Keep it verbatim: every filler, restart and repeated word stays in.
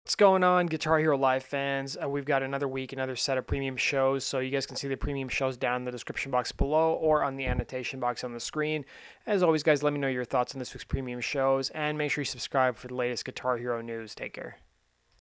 What's going on, Guitar Hero Live fans? Uh, we've got another week, another set of premium shows, so you guys can see the premium shows down in the description box below or on the annotation box on the screen. As always, guys, let me know your thoughts on this week's premium shows, and make sure you subscribe for the latest Guitar Hero news. Take care.